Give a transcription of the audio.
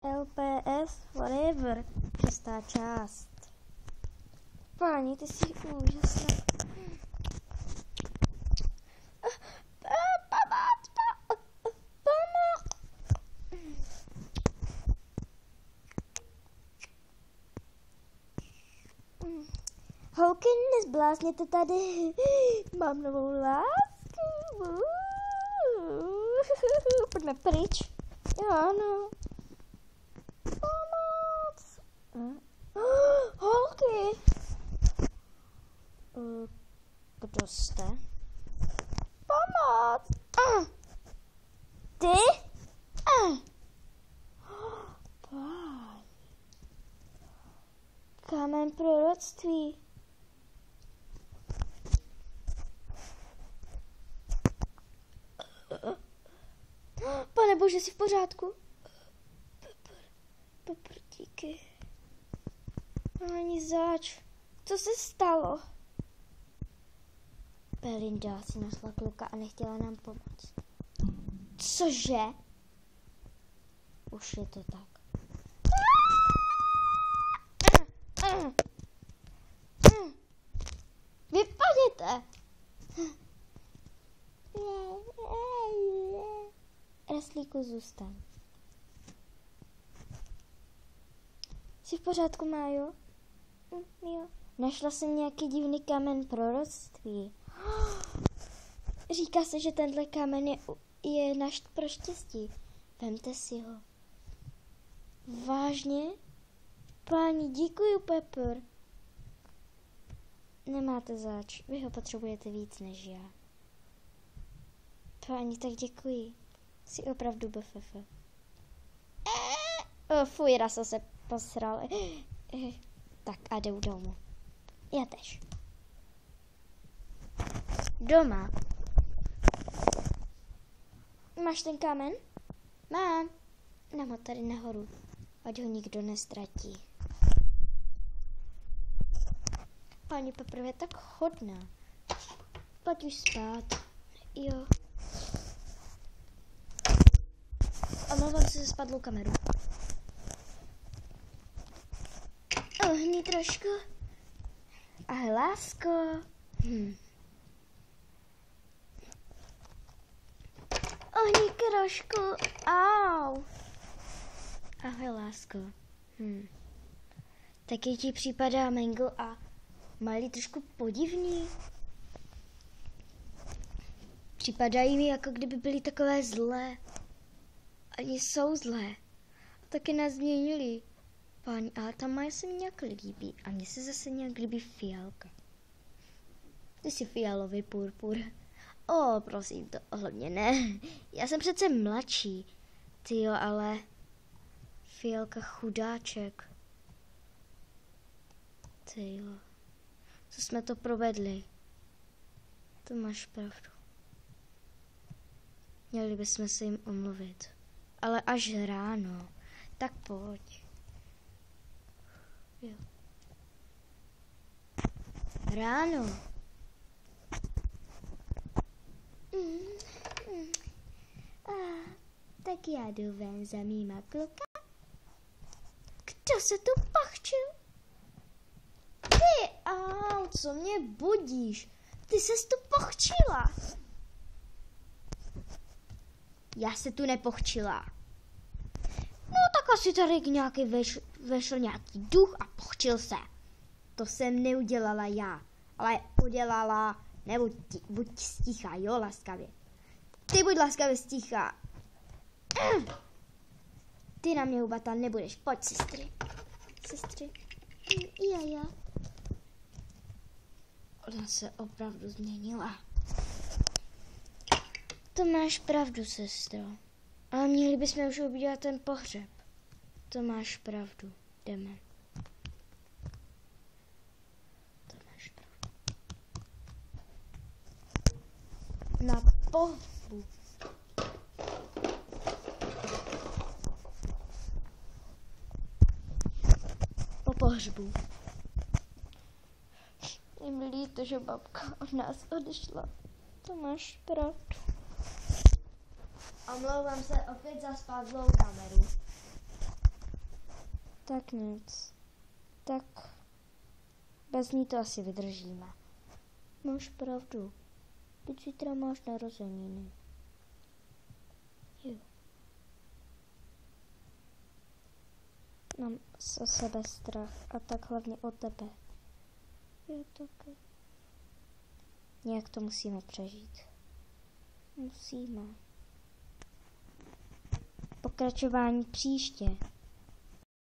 LPS Forever, 6. část. Páni, ty jsi úžasná. Holky, nezblázněte tady. Mám novou lásku. Pojďme pryč. Ano. Pomoc. Holky. Kdo jste? Pomoc. Ty? Páň. Kámen proroctví. Pane bože, jsi v pořádku? Pepper, díky. Ani zač. Co se stalo? Belinda si našla kluka a nechtěla nám pomoct. Cože? Už je to tak. Vypadněte! Raslíku, zůstaň. Jsi v pořádku, Májo? Jo. Našla jsem nějaký divný kámen proroctví. Říká se, že tenhle kámen je náš pro štěstí. Vemte si ho. Vážně? Páni, děkuju, Pepper. Nemáte zač. Vy ho potřebujete víc než já. Páni, tak děkuji. Jsi opravdu BFF. Fuj, Rasa se posral. Tak a jdu domů. Já tež. Doma. Máš ten kámen? Mám. Dám ho tady nahoru. Ať ho nikdo nestratí. Paní Pepper je tak hodná. Pojď už spát. Jo. Omlouvám se za spadlou kameru. Ohni trošku. Ahoj, lásko. Ohni trošku. Au. Ahoj, lásko. Taky ti připadá Mango a Miley trošku podivný. Připadají mi, jako kdyby byly takové zlé. Ani jsou zlé. A taky nás změnili. Páni, ale ta Maja se mi nějak líbí. A mně se zase nějak líbí fialka. Ty jsi fialový purpur. Prosím, to hlavně ne. Já jsem přece mladší. Tyjo, ale fialka chudáček. Tyjo. Co jsme to provedli? To máš pravdu. Měli bychom se jim omluvit. Ale až ráno. Tak pojď. Jo. Ráno. Tak já jdu ven za mýma kluka. Kdo se tu pachčil? Ty, co mě budíš? Ty ses tu pochčila. Já se tu nepochčila. No tak asi tady nějaký vešel nějaký duch a pochčil se. To jsem neudělala já, ale udělala, nebo buď stichá, jo, laskavě. Ty buď laskavě stichá. Ty na mě hubatá nebudeš, pojď, sestry. Sestry. Já. Ona se opravdu změnila. To máš pravdu, sestro. Ale měli bychom už udělat ten pohřeb. To máš pravdu. Jdeme. To máš pravdu. Na pohřbu. Po pohřbu. Je mi líto, že babka od nás odešla. To máš pravdu. Omlouvám se opět za spadlou kameru. Tak nic. Tak bez ní to asi vydržíme. Máš pravdu. Teď zítra máš narozeniny. Jo. Mám o sebe strach a tak hlavně o tebe. Jo, taky. Nějak to musíme přežít. Musíme. Pokračování příště.